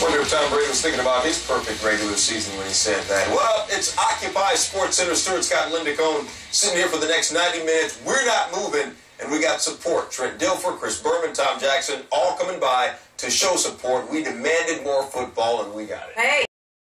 wonder if Tom Brady was thinking about his perfect regular season when he said that. What up? It's Occupy Sports Center. Stuart Scott and Linda Cohn sitting here for the next 90 minutes. We're not moving, and we got support. Trent Dilfer, Chris Berman, Tom Jackson, all coming by to show support. We demanded more football, and we got it. Hey.